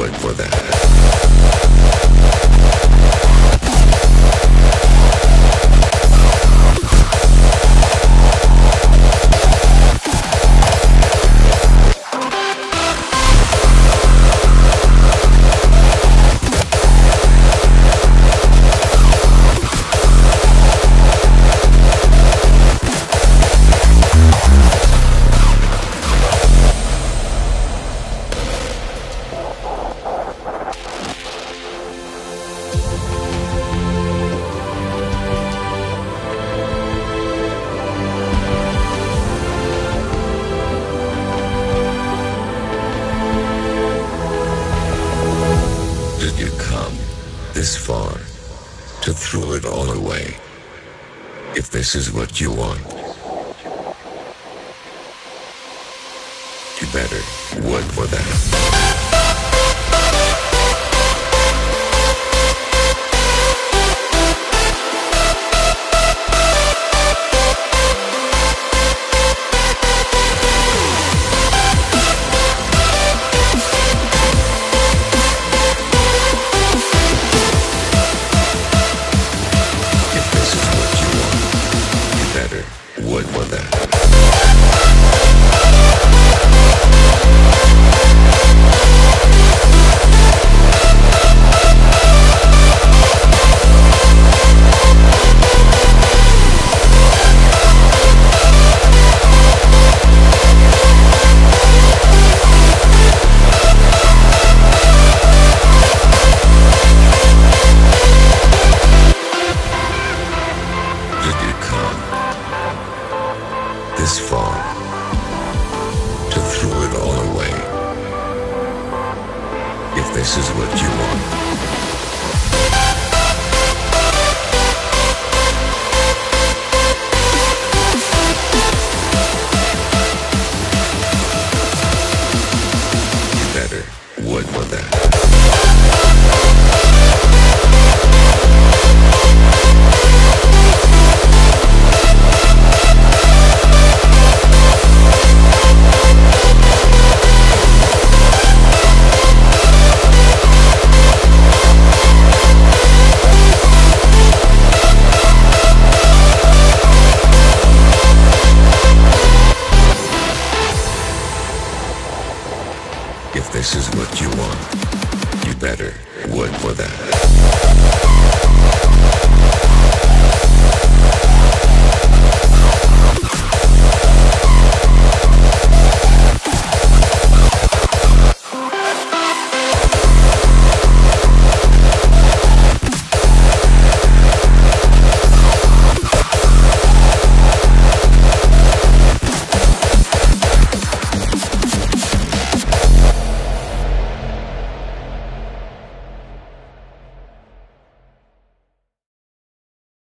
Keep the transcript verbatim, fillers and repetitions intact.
wood for that. Did you come this far to throw it all away? If this is what you want, you better work for that. What for that? Did you come this far to throw it all away? If this is what you want, you better work for that. If this is what you want, you better work for that.